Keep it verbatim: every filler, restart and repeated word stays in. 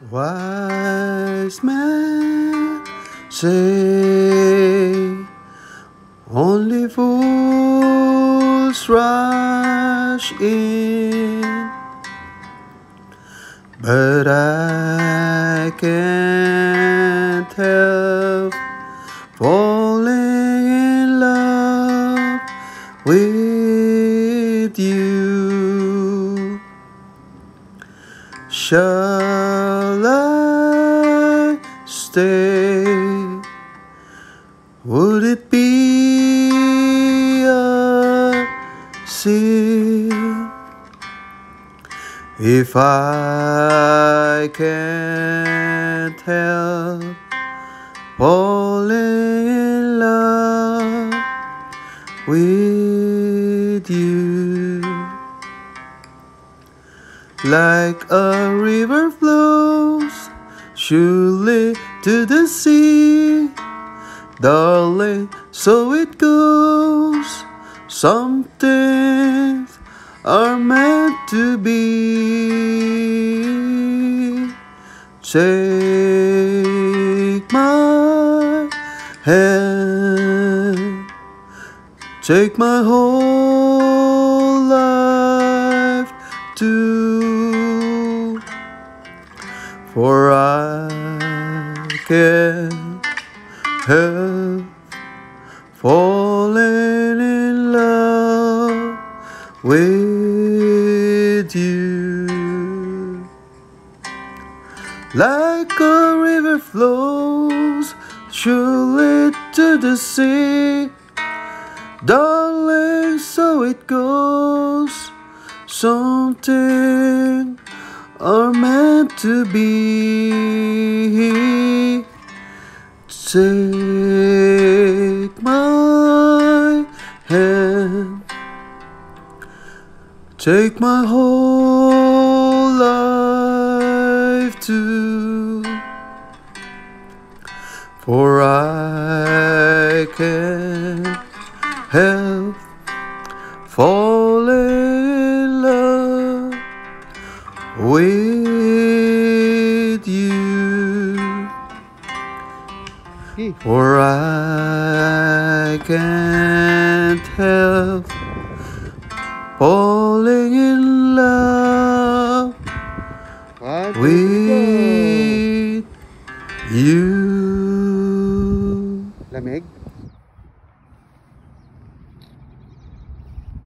Wise men say only fools rush in, but I can't help falling in love with you. Shall I stay? Would it be a sin if I can't help falling in love with you? Like a river flows surely to the sea, darling, so it goes. Some things are meant to be. Take my hand, take my whole life too, for I can't help falling in love with you. Like a river flows surely to the sea, darling, so it goes. Something are meant to be. Take my hand, take my whole life too, for I can't help falling in love with you. For I can't help falling